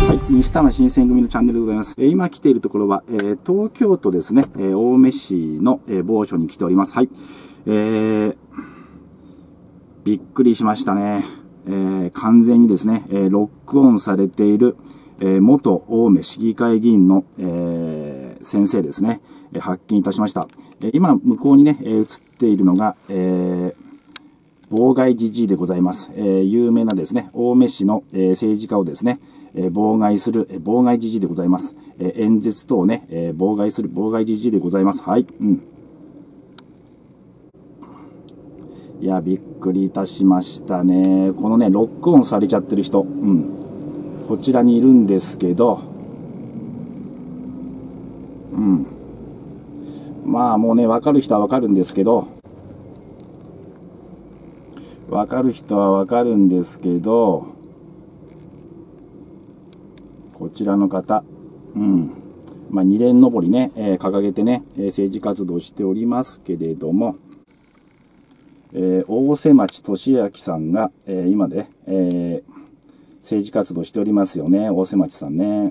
はい、西多摩新選組のチャンネルでございます。今来ているところは、東京都ですね、青梅市の、某所に来ております。はい。びっくりしましたね。完全にですね、ロックオンされている、元青梅市議会議員の、先生ですね、発見いたしました。今、向こうにね、映っているのが、妨害じじいでございます。有名なですね、青梅市の、政治家をですね、妨害する、妨害じじいでございます。演説等をね、妨害する、妨害じじいでございます。はい。いや、びっくりいたしましたね。このね、ロックオンされちゃってる人、こちらにいるんですけど、まあもうね、わかる人はわかるんですけど、わかる人はわかるんですけど、こちらの方、まあ、二連上りね、掲げてね、政治活動しておりますけれども、大瀬町俊明さんが、今で、政治活動しておりますよね、大瀬町さんね。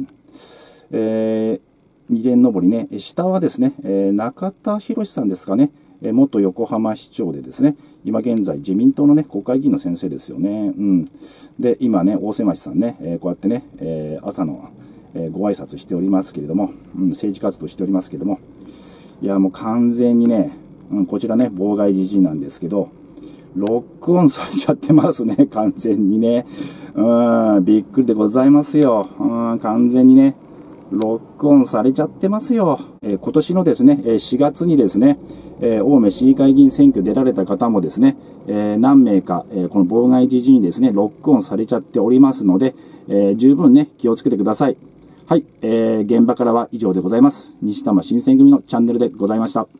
二連上りね、下はですね、中田博さんですかね、元横浜市長でですね、今現在自民党のね、国会議員の先生ですよね。で、今ね、大瀬町さんね、こうやってね、朝の、ご挨拶しておりますけれども、政治活動しておりますけれども、いや、もう完全にね、こちらね、妨害じじいなんですけど、ロックオンされちゃってますね、完全にね。びっくりでございますよ。完全にね、ロックオンされちゃってますよ。今年のですね、4月にですね、青梅市議会議員選挙出られた方もですね、何名か、この妨害じじいにですね、ロックオンされちゃっておりますので、十分ね、気をつけてください。はい、現場からは以上でございます。西多摩新選組のチャンネルでございました。